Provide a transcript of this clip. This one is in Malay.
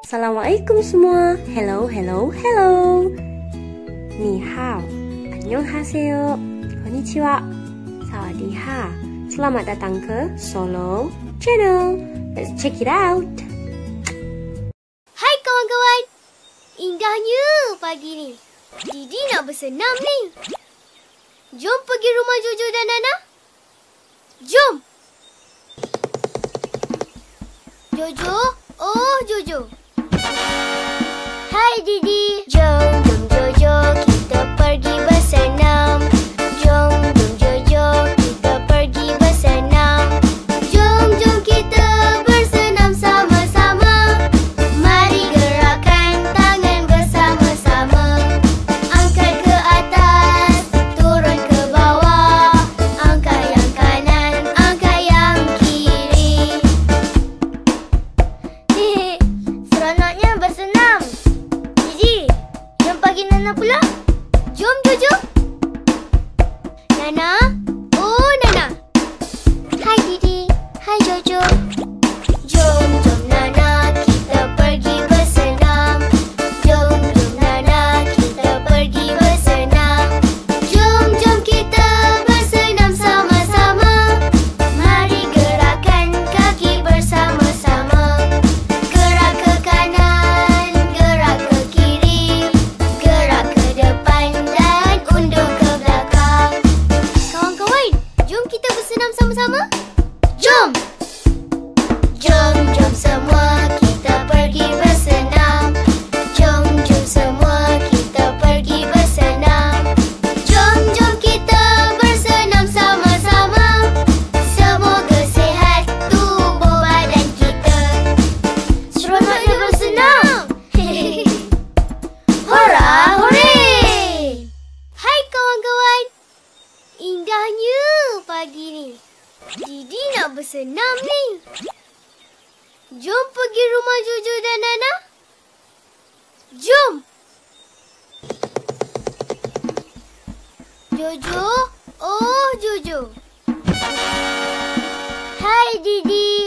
Assalamualaikum semua. Hello, hello, hello. Ni hao. Annyeonghaseyo. Konnichiwa. Sawadee-ha. Selamat datang ke Solo Channel. Let's check it out. Hai kawan-kawan. Indahnya pagi ni. Didi nak bersenam ni. Jom pergi rumah Jojo dan Nana. Jom. Jojo. Oh, Jojo. Hai Didi. Jom Jojo, kita pergi bersenam. Jom Jojo, kita pergi bersenam. Jom kita bersenam sama-sama. Mari gerakkan tangan bersama-sama. Angkat ke atas, turun ke bawah. Angkat yang kanan, angkat yang kiri. Seronoknya bersenam. Didi, jom pagi Nana pula. Jom Jojo. Nana. Oh, Nana. Hai Didi. Hai Jojo. Jom Nana, kita pergi bersenam. Jom Nana, kita pergi bersenam. Jom kita bersenam sama-sama. Mari gerakkan kaki bersama-sama. Gerak ke kanan, gerak ke kiri. Gerak ke depan dan undur ke belakang. Kawan-kawan, jom kita bersenam sama-sama. Jom! Jom semua kita pergi bersenam. Jom semua kita pergi bersenam. Jom kita bersenam sama-sama. Semoga sihat tubuh badan kita. Seronoknya bersenam. Hora, hore! Hai kawan-kawan. Indahnya pagi ni. Didi nak bersenam ni. Jom pergi rumah Jojo dan Nana. Jom. Jojo. Oh, Jojo. Hai Didi.